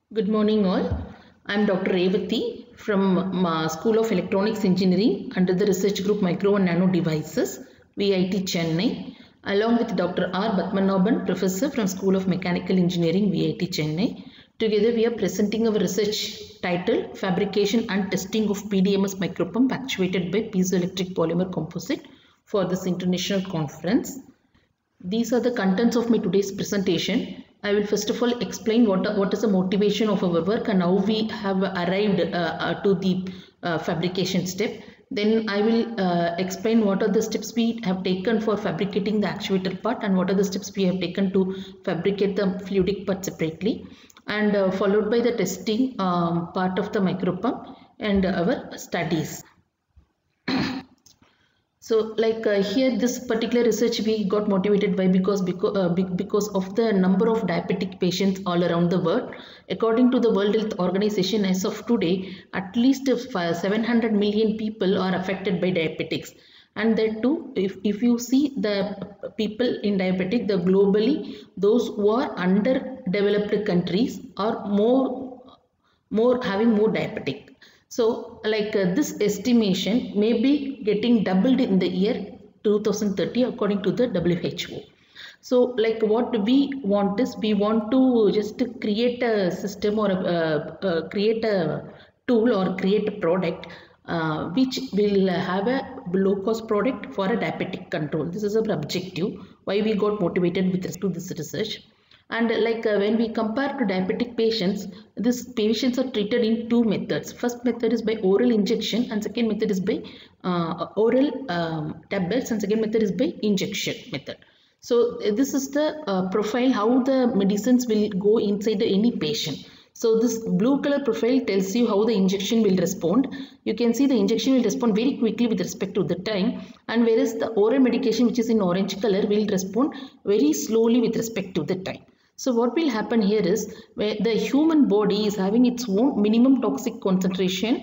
Good morning all. I am Dr. Revathi from School of Electronics Engineering under the research group Micro and Nano Devices, VIT Chennai, along with Dr. R. Batmanaban, Professor from School of Mechanical Engineering, VIT Chennai. Together we are presenting our research titled Fabrication and Testing of PDMS Micropump Actuated by Piezoelectric Polymer Composite for this international conference. These are the contents of my today's presentation. I will first of all explain what is the motivation of our work and how we have arrived to the fabrication step. Then I will explain what are the steps we have taken for fabricating the actuator part and what are the steps we have taken to fabricate the fluidic part separately, and followed by the testing part of the micropump and our studies. So here this particular research we got motivated by because of the number of diabetic patients all around the world. According to the World Health Organization, as of today, at least 700 million people are affected by diabetics. And that too, if you see the people in diabetic, the globally, those who are underdeveloped countries are having more diabetic. So this estimation may be getting doubled in the year 2030 according to the WHO. So what we want is we want to just create a system or create a tool or create a product which will have a low cost product for a diabetic control. This is our objective, why we got motivated with respect to this research. And when we compare to diabetic patients, these patients are treated in two methods. First method is by oral injection and second method is by oral tablets, and second method is by injection method. So this is the profile how the medicines will go inside any patient. So this blue color profile tells you how the injection will respond. You can see the injection will respond very quickly with respect to the time, and whereas the oral medication, which is in orange color, will respond very slowly with respect to the time. So what will happen here is where the human body is having its own minimum toxic concentration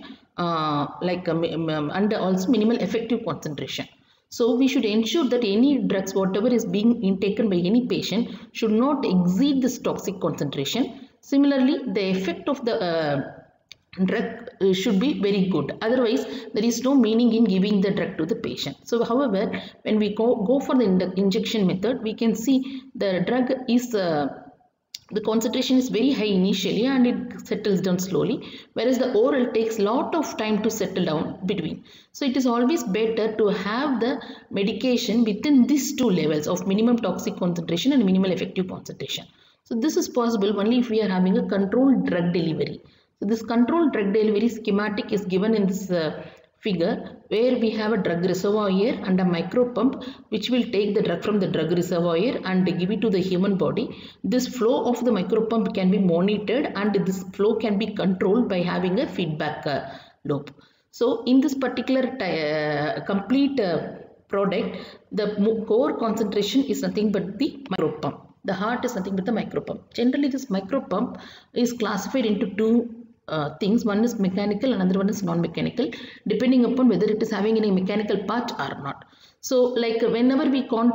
and also minimal effective concentration. So we should ensure that any drugs, whatever is being taken by any patient, should not exceed this toxic concentration. Similarly, the effect of the drug should be very good. Otherwise, there is no meaning in giving the drug to the patient. So however, when we go for the injection method, we can see the drug is the concentration is very high initially and it settles down slowly, whereas the oral takes lot of time to settle down between. So it is always better to have the medication within these two levels of minimum toxic concentration and minimal effective concentration. So this is possible only if we are having a controlled drug delivery. So this controlled drug delivery schematic is given in this figure, where we have a drug reservoir and a micropump which will take the drug from the drug reservoir and give it to the human body. This flow of the micropump can be monitored and this flow can be controlled by having a feedback loop. So in this particular complete product, the core concentration is nothing but the micropump. The heart is nothing but the micropump. Generally, this micropump is classified into two things. One is mechanical, another one is non-mechanical, depending upon whether it is having any mechanical part or not. So whenever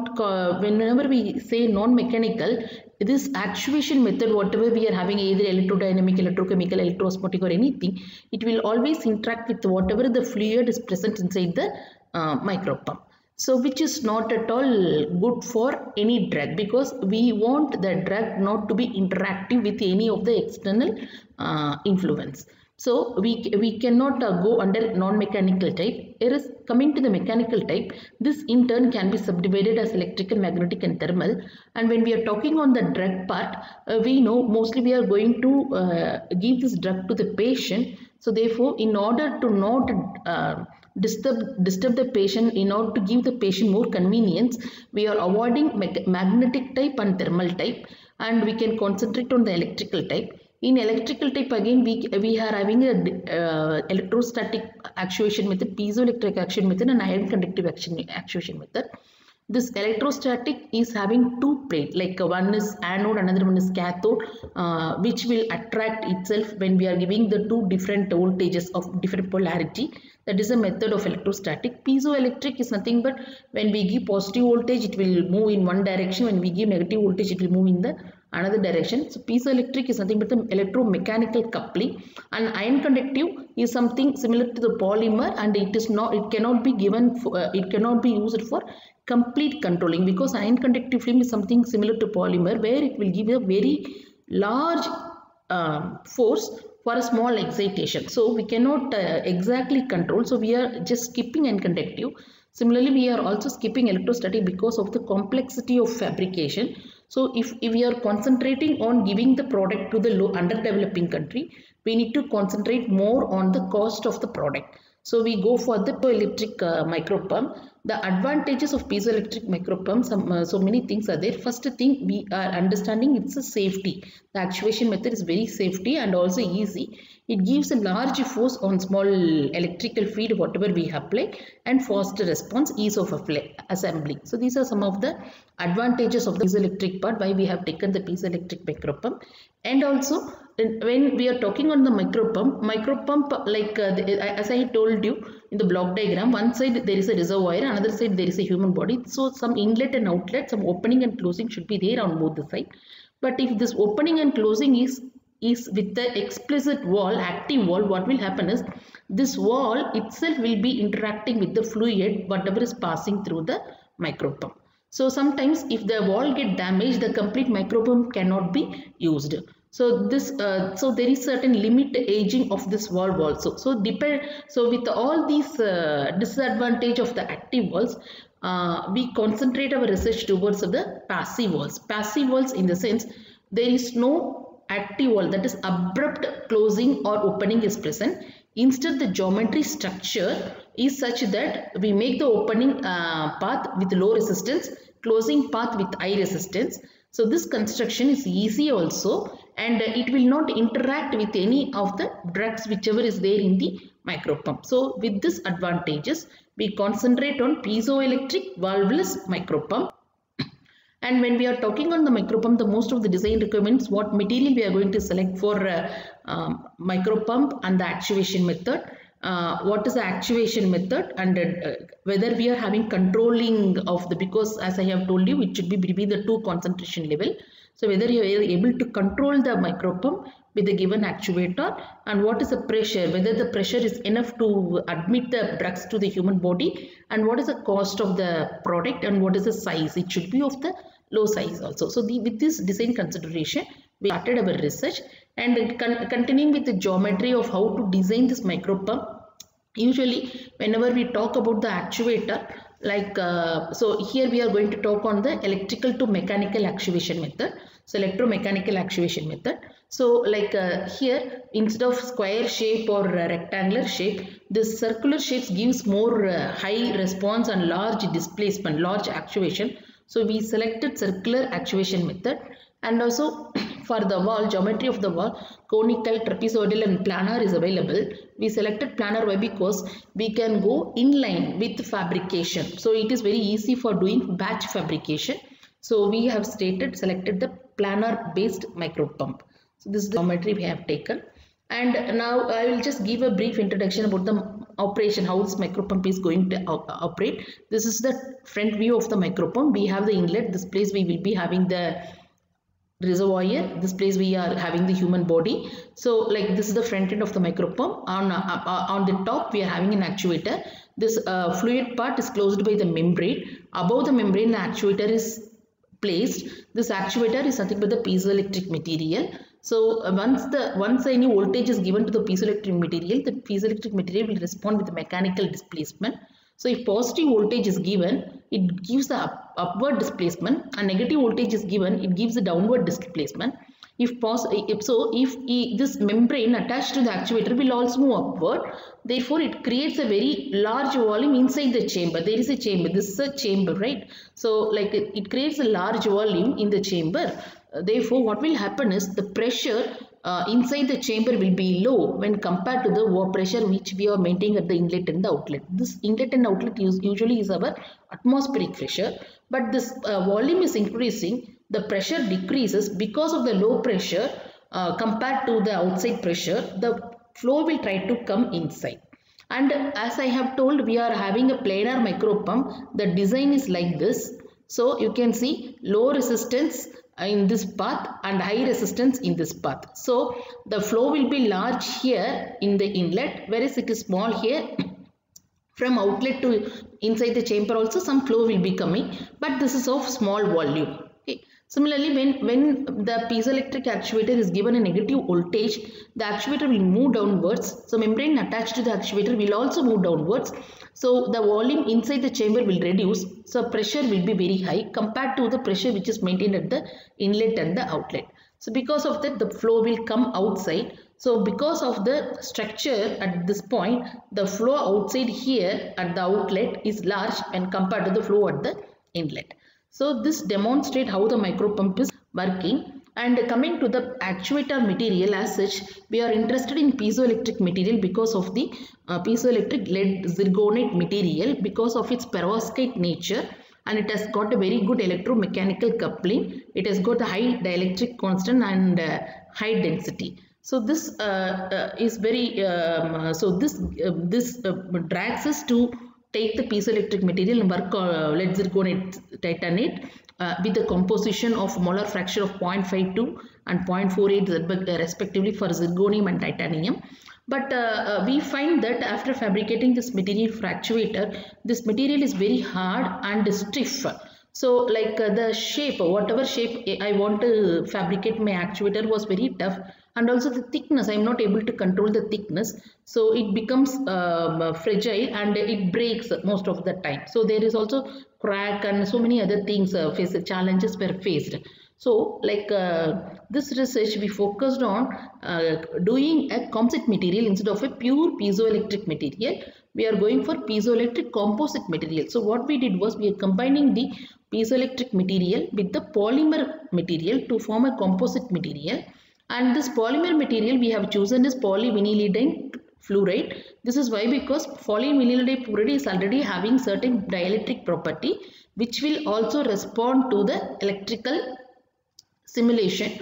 we say non-mechanical, this actuation method, whatever we are having, either electrodynamic, electrochemical, electroosmotic or anything, it will always interact with whatever the fluid is present inside the micropump. So which is not at all good for any drug, because we want the drug not to be interactive with any of the external influence. So we cannot go under non-mechanical type. Whereas coming to the mechanical type, this in turn can be subdivided as electrical, magnetic and thermal. And when we are talking on the drug part, we know mostly we are going to give this drug to the patient. So therefore, in order to not disturb the patient, in order to give the patient more convenience, we are avoiding magnetic type and thermal type, and we can concentrate on the electrical type. In electrical type, again we are having a electrostatic actuation method, piezoelectric action method and ion conductive actuation method. This electrostatic is having two plates, one is anode, another one is cathode, which will attract itself when we are giving the two different voltages of different polarity. That is a method of electrostatic. Piezoelectric is nothing but when we give positive voltage, it will move in one direction. When we give negative voltage, it will move in the another direction. So piezoelectric is nothing but the electromechanical coupling, and ion conductive is something similar to the polymer, and it cannot be given for, it cannot be used for complete controlling, because ion conductive film is something similar to polymer where it will give a very large force for a small excitation. So we cannot exactly control. So we are just skipping ion conductive. Similarly, we are also skipping electrostatic because of the complexity of fabrication. So if we are concentrating on giving the product to the underdeveloping country, we need to concentrate more on the cost of the product. So we go for the piezoelectric micropump. The advantages of piezoelectric micropump, so many things are there. First thing, we are understanding it's a safety. The actuation method is very safety and also easy. It gives a large force on small electrical field whatever we apply, and faster response, ease of assembly. So these are some of the advantages of the piezoelectric part, why we have taken the piezoelectric micropump. And also when we are talking on the micropump, like as I told you in the block diagram, one side there is a reservoir, another side there is a human body. So some inlet and outlet, some opening and closing should be there on both the side. But if this opening and closing is with the explicit wall, active wall, what will happen is this wall itself will be interacting with the fluid whatever is passing through the micropump. So sometimes if the wall get damaged, the complete micropump cannot be used. So this so there is certain limit aging of this valve also. So with all these disadvantage of the active valves, we concentrate our research towards the passive valves. Passive valves in the sense there is no active valve, that is abrupt closing or opening is present. Instead, the geometry structure is such that we make the opening path with low resistance, closing path with high resistance. So this construction is easy also, and it will not interact with any of the drugs whichever is there in the micropump. So with this advantages, we concentrate on piezoelectric valveless micropump. And when we are talking on the micropump, the most of the design requirements, what material we are going to select for micropump and the actuation method, what is the actuation method, and whether we are having controlling of the, because as I have told you, it should be between the two concentration level. So whether you are able to control the micropump with the given actuator, and what is the pressure, whether the pressure is enough to admit the drugs to the human body, and what is the cost of the product, and what is the size, it should be of the low size also. So with this design consideration, we started our research, and continuing with the geometry of how to design this micropump. Usually whenever we talk about the actuator, like so here we are going to talk on the electrical to mechanical actuation method. So electromechanical actuation method. So like here, instead of square shape or rectangular shape, this circular shapes gives more high response and large displacement, large actuation. So we selected circular actuation method. And also for the wall, geometry of the wall, conical, trapezoidal and planar is available. We selected planar why? Because we can go inline with fabrication. So it is very easy for doing batch fabrication. So we have selected the planar based micropump. So this is the geometry we have taken. And now I will just give a brief introduction about the operation, how this micropump is going to operate. This is the front view of the micropump. We have the inlet. This place we will be having the reservoir. This place we are having the human body. So like this is the front end of the micropump. On the top we are having an actuator. This fluid part is closed by the membrane. Above the membrane the actuator is placed. This actuator is nothing but the piezoelectric material. So once any voltage is given to the piezoelectric material will respond with the mechanical displacement. So if positive voltage is given, it gives the upward displacement, and negative voltage is given, it gives the downward displacement. If this membrane attached to the actuator will also move upward, therefore it creates a very large volume inside the chamber. There is a chamber, this is a chamber, right? So like it creates a large volume in the chamber. Therefore what will happen is the pressure inside the chamber will be low when compared to the pressure which we are maintaining at the inlet and the outlet. This inlet and outlet usually is our atmospheric pressure, but this volume is increasing, the pressure decreases because of the low pressure compared to the outside pressure. The flow will try to come inside. And as I have told, we are having a planar micropump. The design is like this. So you can see low resistance in this path and high resistance in this path. So the flow will be large here in the inlet, whereas it is small here. From outlet to inside the chamber also some flow will be coming, but this is of small volume. Okay. Similarly, when the piezoelectric actuator is given a negative voltage, the actuator will move downwards. So membrane attached to the actuator will also move downwards. So the volume inside the chamber will reduce. So pressure will be very high compared to the pressure which is maintained at the inlet and the outlet. So because of that, the flow will come outside. So because of the structure at this point, the flow outside here at the outlet is large and compared to the flow at the inlet. So this demonstrates how the micro pump is working. And coming to the actuator material as such, we are interested in piezoelectric material because of the piezoelectric lead zirconate material, because of its perovskite nature. And it has got a very good electromechanical coupling. It has got a high dielectric constant and high density. So this is very this drags us to take the piezoelectric material and work lead zirconate titanate with the composition of molar fraction of 0.52 and 0.48 respectively for zirconium and titanium. But we find that after fabricating this material for actuator, this material is very hard and stiff. So like the shape, whatever shape I want to fabricate my actuator was very tough, and also the thickness, I am not able to control the thickness. So it becomes fragile and it breaks most of the time. So there is also crack and so many other things, challenges were faced. So like this research, we focused on doing a composite material instead of a pure piezoelectric material. We are going for piezoelectric composite material. So what we did was we are combining the piezoelectric material with the polymer material to form a composite material. And this polymer material we have chosen is polyvinylidene fluoride. This is why, because polyvinylidene fluoride is already having certain dielectric property which will also respond to the electrical simulation.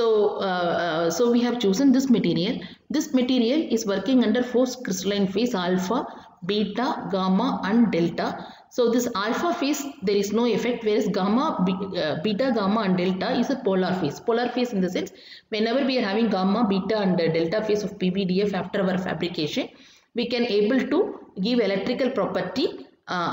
So, so we have chosen this material. This material is working under 4 crystalline phase: alpha, beta, gamma and delta. So this alpha phase there is no effect, whereas gamma, beta, gamma and delta is a polar phase. Polar phase in the sense, whenever we are having gamma, beta and delta phase of PVDF after our fabrication, we can able to give electrical property,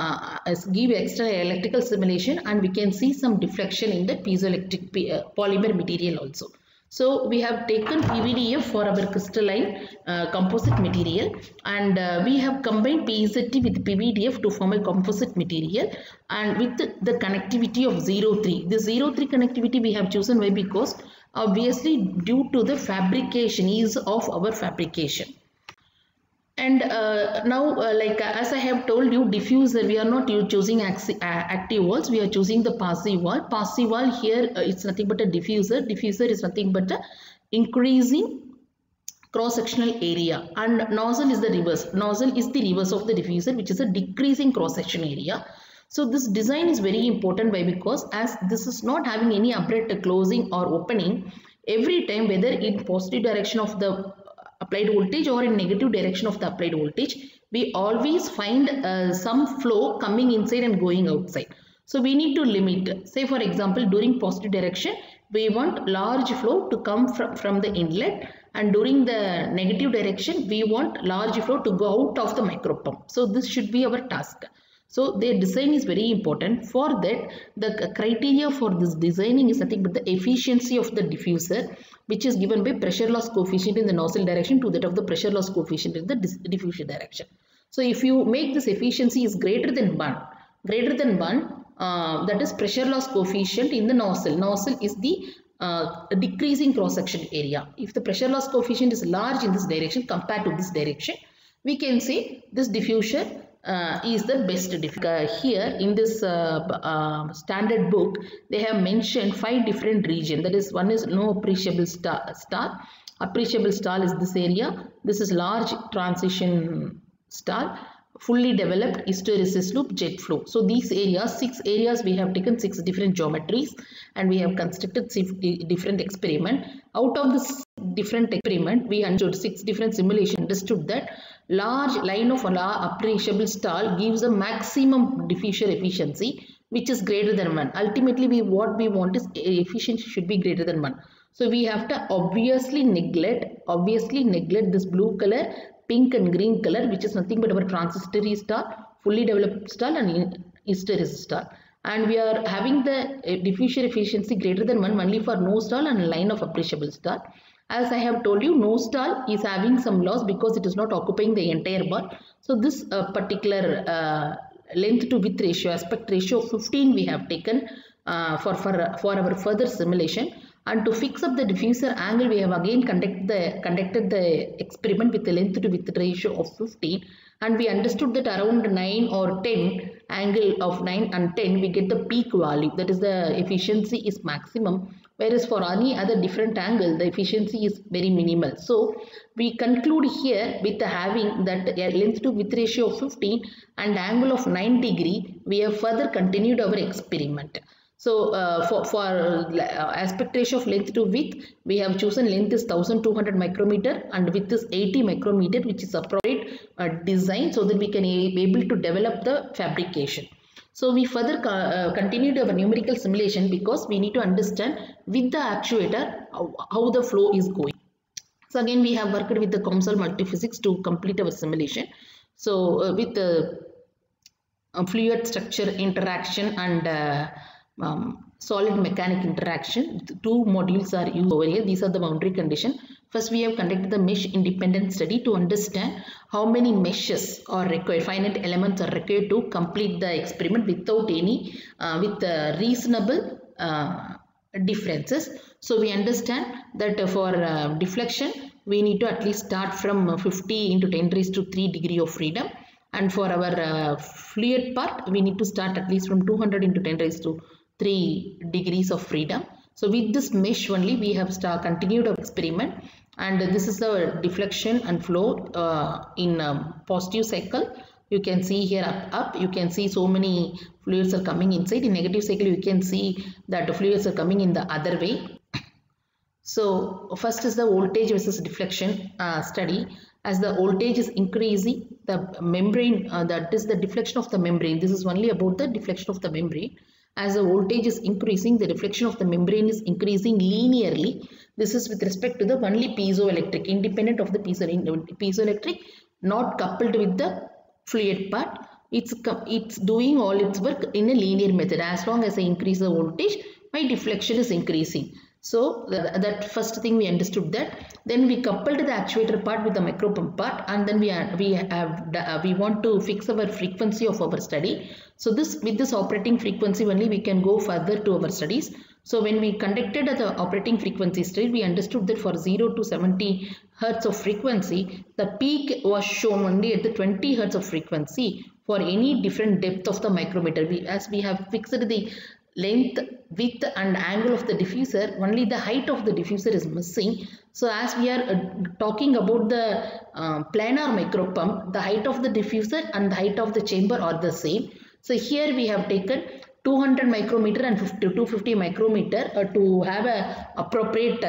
give extra electrical simulation, and we can see some deflection in the piezoelectric polymer material also. So we have taken PVDF for our crystalline composite material, and we have combined PZT with PVDF to form a composite material, and with the connectivity of 0,3. The 0,3 connectivity we have chosen why? Because obviously due to the fabrication, ease of our fabrication. And now like as I have told you, diffuser, we are not choosing active walls, we are choosing the passive wall. Passive wall here it's nothing but a diffuser. Diffuser is nothing but a increasing cross-sectional area, and nozzle is the reverse. Nozzle is the reverse of the diffuser, which is a decreasing cross-section area. So this design is very important. Why? Because as this is not having any abrupt closing or opening, every time whether in positive direction of the applied voltage or in negative direction of the applied voltage, we always find some flow coming inside and going outside. So we need to limit. Say for example, during positive direction, we want large flow to come from the inlet, and during the negative direction, we want large flow to go out of the micro pump. So this should be our task. So their design is very important. For that, the criteria for this designing is nothing but the efficiency of the diffuser, which is given by pressure loss coefficient in the nozzle direction to that of the pressure loss coefficient in the diffusion direction. So if you make this efficiency is greater than 1, that is pressure loss coefficient in the nozzle. Nozzle is the decreasing cross section area. If the pressure loss coefficient is large in this direction compared to this direction, we can say this diffuser is the best diffuser. Here in this standard book, they have mentioned 5 different regions. That is, one is no appreciable star. Appreciable star is this area. This is large transition star. Fully developed hysteresis loop, jet flow. So these areas, 6 areas, we have taken 6 different geometries and we have constructed 6 different experiments. Out of this different experiment, we understood 6 different simulations. Understood that large line of appreciable star gives a maximum diffuser efficiency, which is greater than 1. Ultimately, what we want is efficiency should be greater than 1. So we have to obviously neglect this blue color, pink and green color, which is nothing but our transitory star, fully developed star and hysteresis star. And we are having the diffusion efficiency greater than 1 only for no stall and line of appreciable star. As I have told you, no stall is having some loss because it is not occupying the entire bar. So this particular length to width ratio, aspect ratio of 15 we have taken for our further simulation. And to fix up the diffuser angle, we have again conducted the experiment with the length to width ratio of 15, and we understood that around 9 or 10, angle of 9 and 10, we get the peak value, that is the efficiency is maximum, whereas for any other different angle the efficiency is very minimal. So we conclude here with having that length to width ratio of 15 and angle of 9 degree. We have further continued our experiment. So for aspect ratio of length to width, we have chosen length is 1200 micrometer and width is 80 micrometer, which is appropriate design so that we can be able to develop the fabrication. So we further continued our numerical simulation because we need to understand with the actuator how the flow is going. So again we have worked with the COMSOL multiphysics to complete our simulation. So with the fluid structure interaction and solid mechanic interaction, two modules are used over here. These are the boundary condition. First we have conducted the mesh independent study to understand how many meshes are required, finite elements are required to complete the experiment without any with reasonable differences. So we understand that for deflection we need to at least start from 50 into 10 raised to 3 degree of freedom, and for our fluid part we need to start at least from 200 into 10 raised to 3 degrees of freedom. So with this mesh only we have continued our experiment, and this is the deflection and flow in positive cycle. You can see here up you can see so many fluids are coming inside. In negative cycle you can see that the fluids are coming in the other way. So first is the voltage versus deflection study. As the voltage is increasing, the membrane, that is the deflection of the membrane, this is only about the deflection of the membrane. As the voltage is increasing, the deflection of the membrane is increasing linearly. This is with respect to the only piezoelectric, independent of the piezoelectric, not coupled with the fluid part. It's doing all its work in a linear method. As long as I increase the voltage, my deflection is increasing. So that first thing we understood that. Then we coupled the actuator part with the micro pump part, and then we want to fix our frequency of our study. So with this operating frequency only we can go further to our studies. So when we conducted the operating frequency study, we understood that for 0 to 70 hertz of frequency, the peak was shown only at the 20 hertz of frequency for any different depth of the micrometer. As we have fixed the length, width and angle of the diffuser, only the height of the diffuser is missing. So as we are talking about the planar micro pump, the height of the diffuser and the height of the chamber are the same. So here we have taken 200 micrometer and 250 micrometer to have a appropriate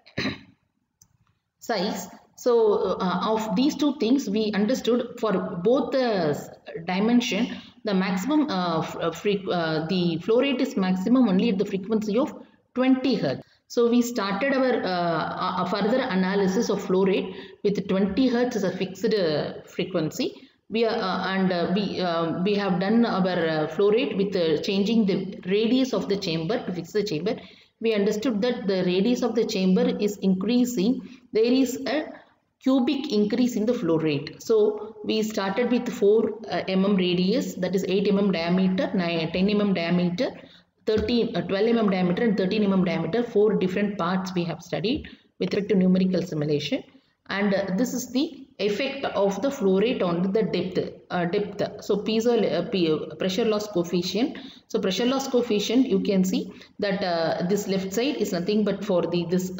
size. So of these two things we understood for both the dimension, the maximum the flow rate is maximum only at the frequency of 20 Hz. So we started our further analysis of flow rate with 20 Hz as a fixed frequency. We have done our flow rate with changing the radius of the chamber to fix the chamber. We understood that the radius of the chamber is increasing. There is a cubic increase in the flow rate. So we started with 4 mm radius, that is 8 mm diameter, 10 mm diameter, 12 mm diameter and 13 mm diameter. 4 different parts we have studied with respect to numerical simulation. And this is the effect of the flow rate on the depth. So pressure loss coefficient. So pressure loss coefficient, you can see that this left side is nothing but for this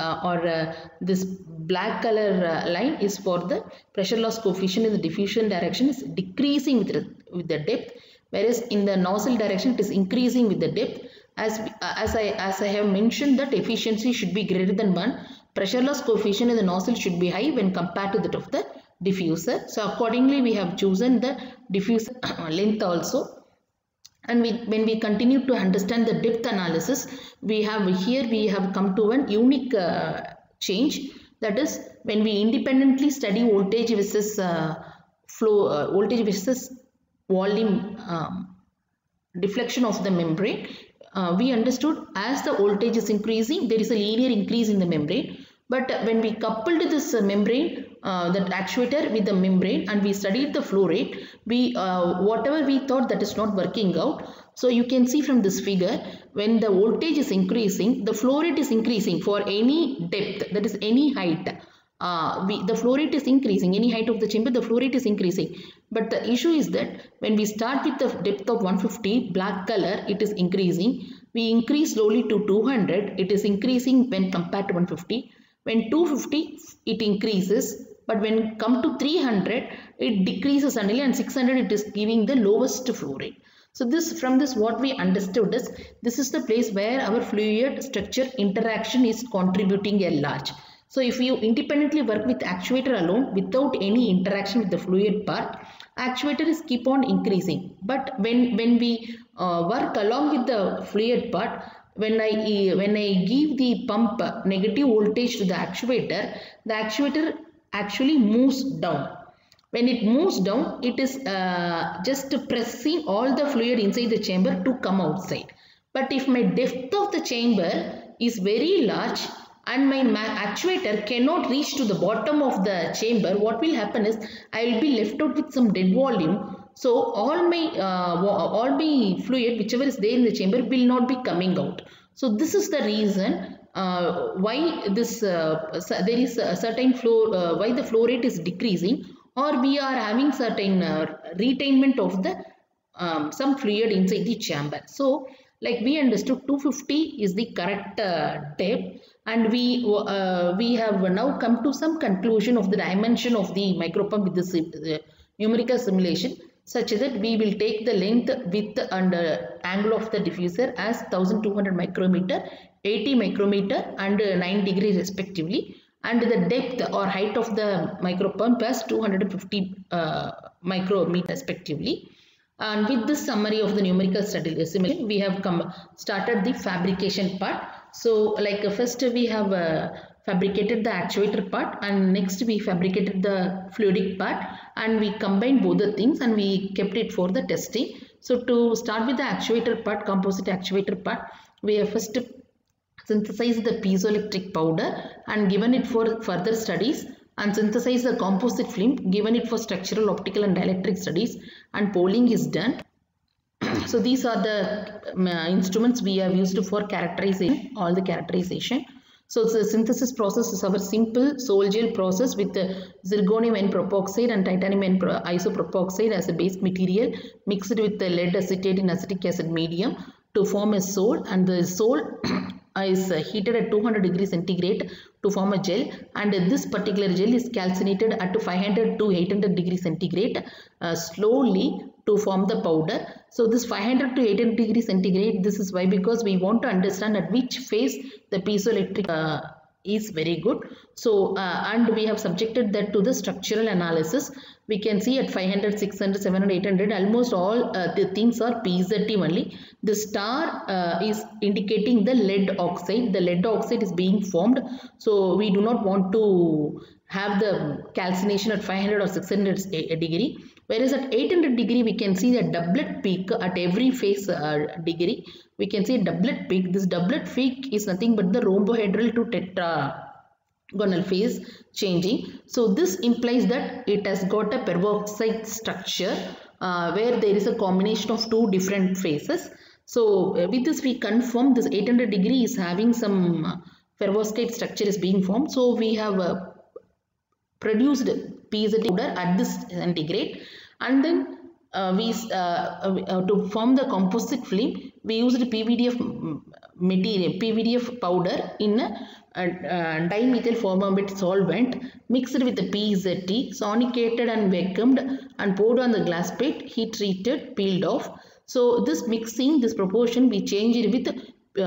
black color line is for the pressure loss coefficient in the diffusion direction is decreasing with the depth, whereas in the nozzle direction it is increasing with the depth. As I have mentioned that efficiency should be greater than 1. Pressure loss coefficient in the nozzle should be high when compared to that of the diffuser. So accordingly we have chosen the diffuser length also And when we continue to understand the depth analysis, we have come to one unique change. That is, when we independently study voltage versus voltage versus volume deflection of the membrane, we understood as the voltage is increasing, there is a linear increase in the membrane. But when we coupled this membrane, that actuator with the membrane, and we studied the flow rate, we whatever we thought, that is not working out. So you can see from this figure, when the voltage is increasing, the flow rate is increasing for any depth, that is any height. The flow rate is increasing, any height of the chamber, the flow rate is increasing. But the issue is that when we start with the depth of 150, black color, it is increasing. We increase slowly to 200, it is increasing when compared to 150. When 250, it increases, but when come to 300, it decreases suddenly, and 600, it is giving the lowest flow rate. So from this what we understood is, this is the place where our fluid structure interaction is contributing a large. So if you independently work with actuator alone without any interaction with the fluid part, actuator is keep on increasing. But when we work along with the fluid part, when I give the pump negative voltage to the actuator actually moves down. When it moves down, it is just pressing all the fluid inside the chamber to come outside. But if my depth of the chamber is very large and my actuator cannot reach to the bottom of the chamber, what will happen is, I will be left out with some dead volume. So all my fluid, whichever is there in the chamber, will not be coming out. So this is the reason why this there is a certain flow, why the flow rate is decreasing, or we are having certain retainment of the some fluid inside the chamber. So like we understood, 250 is the correct depth, and we have now come to some conclusion of the dimension of the micropump with this numerical simulation, such that we will take the length, width and angle of the diffuser as 1200 micrometer, 80 micrometer and 9 degree respectively, and the depth or height of the micropump as 250 micrometer respectively. And with this summary of the numerical study simulation, we have started the fabrication part. So like first we have fabricated the actuator part, and next we fabricated the fluidic part, and we combined both the things and we kept it for the testing. So to start with the actuator part, composite actuator part, we have first synthesized the piezoelectric powder and given it for further studies, and synthesize the composite film, given it for structural, optical and dielectric studies, and polling is done. So these are the instruments we have used for characterization, all the characterization. So the synthesis process is our simple sol-gel process with zirconium N-propoxide and titanium N-isopropoxide as a base material, mixed with the lead acetate in acetic acid medium to form a sol, and the sol is heated at 200 degrees centigrade to form a gel, and this particular gel is calcinated at 500 to 800 degrees centigrade slowly to form the powder. So this 500 to 800 degrees centigrade, this is why, because we want to understand at which phase the piezoelectric is very good. So and we have subjected that to the structural analysis. We can see at 500, 600, 700, 800, almost all the things are PZT only. The star is indicating the lead oxide. The lead oxide is being formed. So we do not want to have the calcination at 500 or 600 degree. Whereas at 800 degree, we can see the doublet peak at every phase degree. We can see a doublet peak. This doublet peak is nothing but the rhombohedral to tetragonal phase changing. So this implies that it has got a peroxide structure where there is a combination of two different phases. So with this we confirm this 800 degree is having some perovskite structure is being formed. So we have produced PZT powder at this centigrade, and then to form the composite film, we used PVDF material, PVDF powder in a dimethyl formamide solvent mixed with the PZT, sonicated and vacuumed and poured on the glass plate, heat treated, peeled off. So this mixing, this proportion, we change it with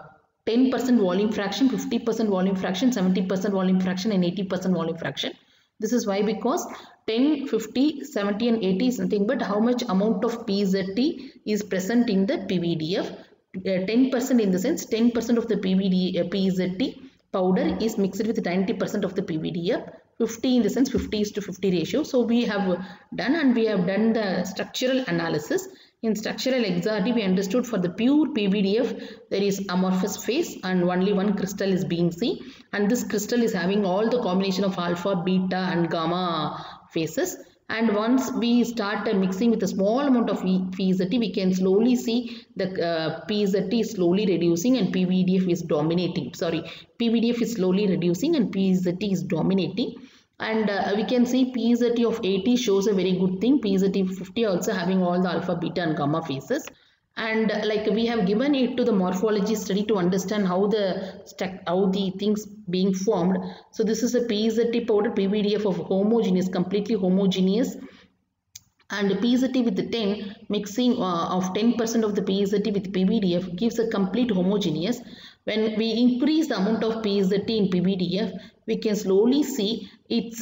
10% volume fraction, 50% volume fraction, 70% volume fraction and 80% volume fraction. This is why, because 10, 50, 70 and 80 is nothing but how much amount of PZT is present in the PVDF. 10% in the sense 10% of the PZT powder is mixed with 90% of the PVDF. 50 in the sense 50:50 ratio. So we have done, and we have done the structural analysis. In structural XRD, we understood for the pure PVDF there is amorphous phase and only one crystal is being seen, and this crystal is having all the combination of alpha, beta and gamma phases. And once we start mixing with a small amount of PZT, we can slowly see the PZT is slowly reducing and PVDF is dominating. PVDF is slowly reducing and PZT is dominating. And we can see PZT of 80 shows a very good thing. PZT 50 also having all the alpha, beta and gamma phases. And like we have given it to the morphology study to understand how the things being formed. So this is a PZT powder, PVDF of homogeneous, completely homogeneous, and PZT with the 10 mixing of 10% of the PZT with PVDF gives a complete homogeneous. When we increase the amount of PZT in PVDF, we can slowly see it's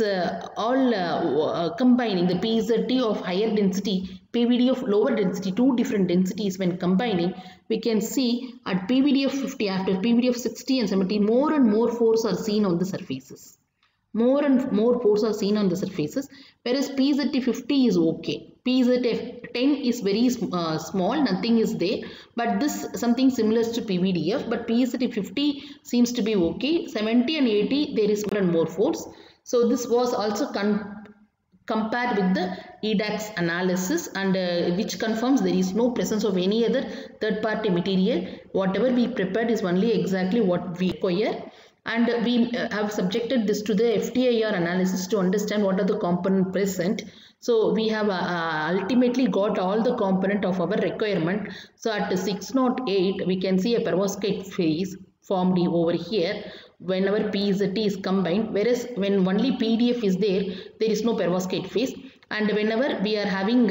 all combining the PZT of higher density, PVD of lower density, two different densities. When combining, we can see at PVD of 50, after PVD of 60 and 70, more and more pores are seen on the surfaces. More and more pores are seen on the surfaces, whereas PZT 50 is okay. PZT 10 is very small, nothing is there, but this something similar to PVDF, but PZT 50 seems to be okay. 70 and 80 there is more and more pores. So this was also compared with the EDAX analysis, and which confirms there is no presence of any other third party material. Whatever we prepared is only exactly what we require. And we have subjected this to the FTIR analysis to understand what are the components present. So we have ultimately got all the component of our requirement. So at 608 we can see a perovskite phase formed over here whenever PZT is combined, whereas when only PDF is there, there is no perovskite phase. And whenever we are having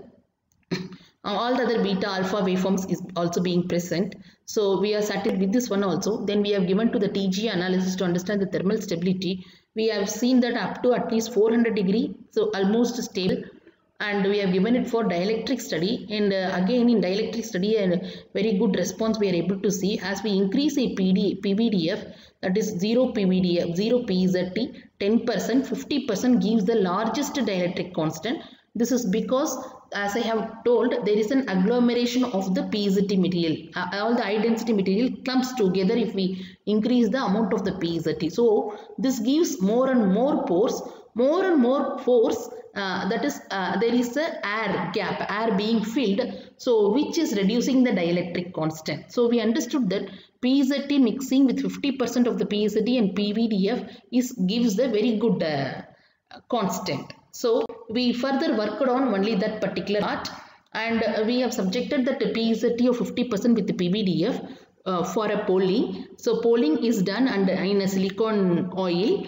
all the other beta alpha waveforms is also being present. So we are satisfied with this one also. Then we have given to the TG analysis to understand the thermal stability. We have seen that up to at least 400 degree, so almost stable. And we have given it for dielectric study, and again in dielectric study a very good response we are able to see. As we increase a PVDF, that is 0 PVDF, 0 PZT, 10%, 50% gives the largest dielectric constant. This is because, as I have told, there is an agglomeration of the PZT material. All the high density material clumps together if we increase the amount of the PZT. So this gives more and more pores. More and more pores, that is there is a air gap, air being filled, so which is reducing the dielectric constant. So we understood that PZT mixing with 50% of the PZT and PVDF gives the very good constant. So we further worked on only that particular part, and we have subjected that PZT of 50% with the PVDF for a polling. So polling is done in a silicone oil.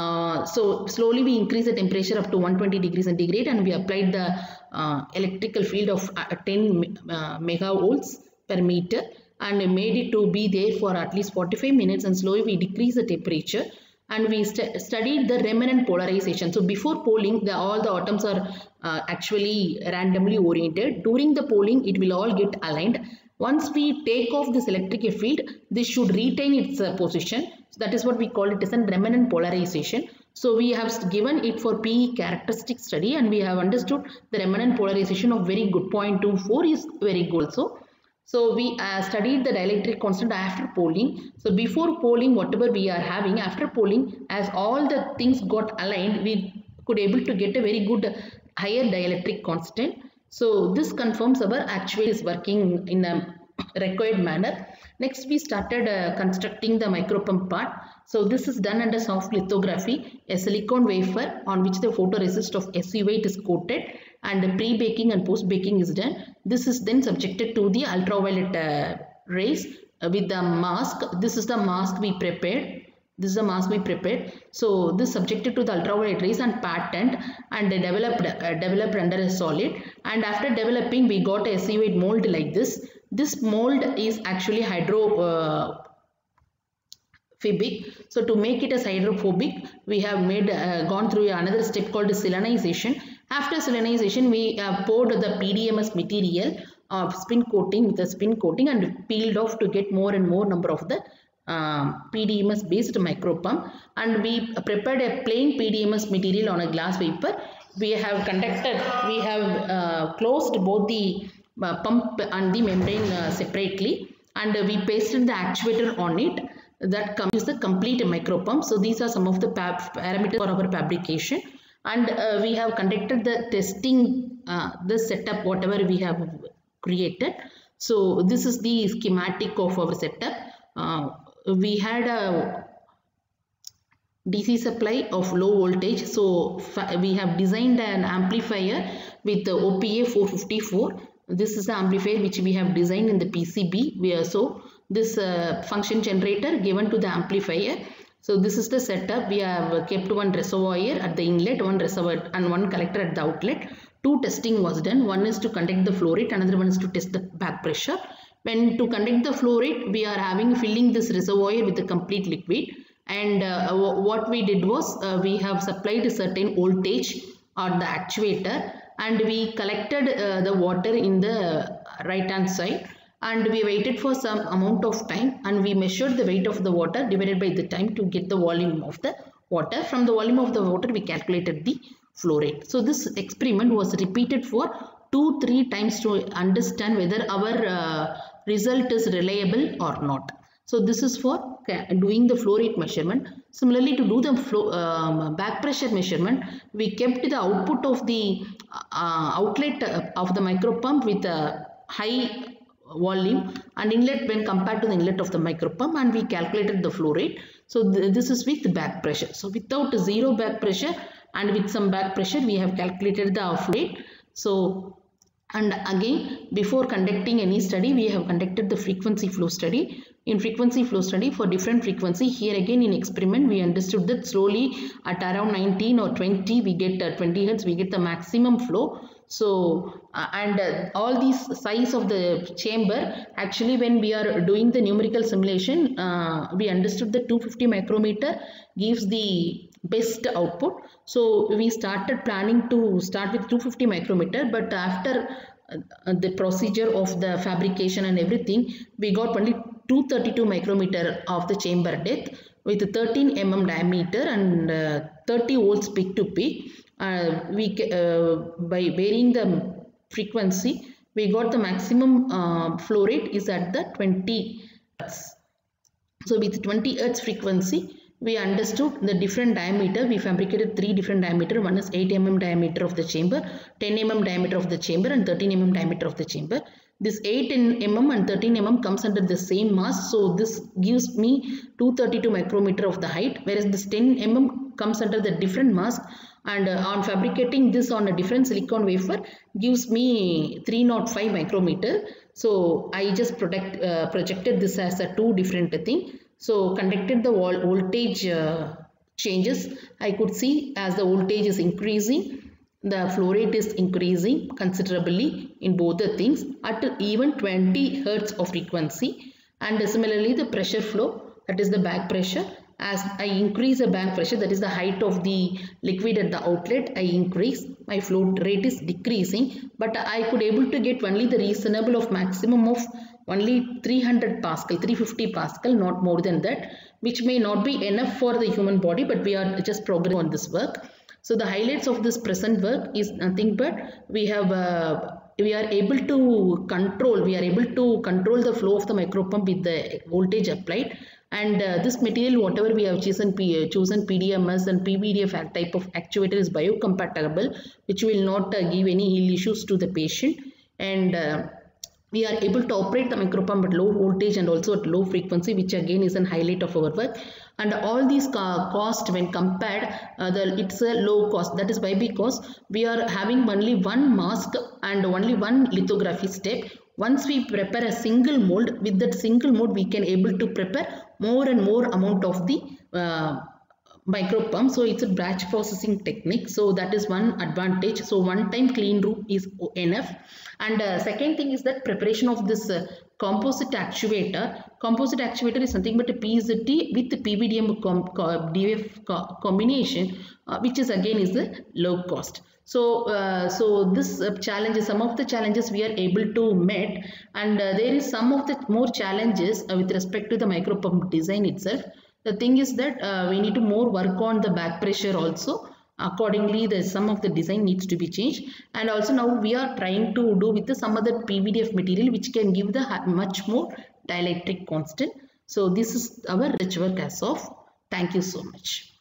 So slowly we increase the temperature up to 120 degrees centigrade, and we applied the electrical field of 10 megavolts per meter, and made it to be there for at least 45 minutes, and slowly we decrease the temperature. And we studied the remnant polarization. So before polling, all the atoms are actually randomly oriented. During the polling, it will all get aligned. Once we take off this electric field, this should retain its position. So that is what we call it as a remnant polarization. So we have given it for PE characteristic study, and we have understood the remnant polarization of very good. 0.24 is very good also. So we studied the dielectric constant after polling. So before polling, whatever we are having, after polling, as all the things got aligned, we could able to get a very good higher dielectric constant. So this confirms our actual is working in a required manner. Next we started constructing the micropump part. So this is done under soft lithography, a silicone wafer on which the photoresist of SU 8 is coated, and pre-baking and post-baking is done. This is then subjected to the ultraviolet rays with the mask. This is the mask we prepared. This is the mask we prepared. So this subjected to the ultraviolet rays and patterned and developed under a solid. And after developing, we got a SU 8 mold like this. This mold is actually So to make it as hydrophobic, we have gone through another step called selenization. After selenization, we have poured the PDMS material of spin coating with a spin coating and peeled off to get more and more number of the PDMS based micropump, and we prepared a plain PDMS material on a glass paper. We have closed both the pump and the membrane separately, and we pasted the actuator on it. That comes the complete micropump. So these are some of the parameters for our fabrication, and we have conducted the testing, the setup whatever we have created. So this is the schematic of our setup. We had a DC supply of low voltage, so we have designed an amplifier with the OPA 454. This is the amplifier which we have designed in the PCB. So this function generator given to the amplifier. So this is the setup. We have kept one reservoir at the inlet, one reservoir and one collector at the outlet. Two testing was done. One is to conduct the flow rate, another one is to test the back pressure. When to conduct the flow rate, we are filling this reservoir with the complete liquid, and what we did was we have supplied a certain voltage on the actuator, and we collected the water in the right hand side, and we waited for some amount of time, and we measured the weight of the water divided by the time to get the volume of the water. From the volume of the water, we calculated the flow rate. So this experiment was repeated for 2-3 times to understand whether our result is reliable or not. So this is for doing the flow rate measurement. Similarly, to do the back pressure measurement, we kept the output of the outlet of the micropump with a high volume and inlet when compared to the inlet of the micropump, and we calculated the flow rate. So this is with back pressure. So without zero back pressure and with some back pressure, we have calculated the flow rate. So, and again, before conducting any study, we have conducted the frequency flow study. In frequency flow study for different frequency, here again in experiment, we understood that slowly at around 19 or 20, we get 20 Hertz, we get the maximum flow. So, all these size of the chamber, actually when we are doing the numerical simulation, we understood that 250 micrometer gives the best output. So we started planning to start with 250 micrometer, but after the procedure of the fabrication and everything, we got only 232 micrometer of the chamber depth with 13 mm diameter and 30 volts peak to peak. By varying the frequency, we got the maximum flow rate is at the 20 Hertz. So with 20 Hertz frequency, we understood the different diameter. We fabricated 3 different diameter. One is 8 mm diameter of the chamber, 10 mm diameter of the chamber, and 13 mm diameter of the chamber. This 8 mm and 13 mm comes under the same mass. So this gives me 232 micrometer of the height, whereas this 10 mm comes under the different mass. And on fabricating this on a different silicon wafer gives me 305 micrometer. So I just projected this as a 2 different thing. So conducted the voltage changes. I could see as the voltage is increasing, the flow rate is increasing considerably in both the things at even 20 Hertz of frequency. And similarly the pressure flow, that is the back pressure. As I increase the back pressure, that is the height of the liquid at the outlet, I increase, my flow rate is decreasing, but I could able to get only the reasonable of maximum of only 300 Pascal, 350 Pascal, not more than that, which may not be enough for the human body, but we are just progressing on this work. So the highlights of this present work is nothing but we are able to control the flow of the micropump with the voltage applied. And this material, whatever we have chosen PDMS and PVDF type of actuator is biocompatible, which will not give any ill issues to the patient. And we are able to operate the micropump at low voltage and also at low frequency, which again is a highlight of our work. And all these cost when compared, it's a low cost. That is why, because we are having only one mask and only one lithography step. Once we prepare a single mold, with that single mold we can able to prepare more and more amount of the micropump. So it's a batch processing technique. So that is one advantage. So one time clean room is enough. And second thing is that preparation of this composite actuator. Composite actuator is something but a PZT with PVDM DF combination, which is again is the low cost. So, this challenges, some of the challenges we are able to meet, and there is some of the more challenges with respect to the micro pump design itself. The thing is that we need to more work on the back pressure also. Accordingly, some of the design needs to be changed, and also now we are trying to do with some other PVDF material which can give the much more dielectric constant. So this is our research work as of. Thank you so much.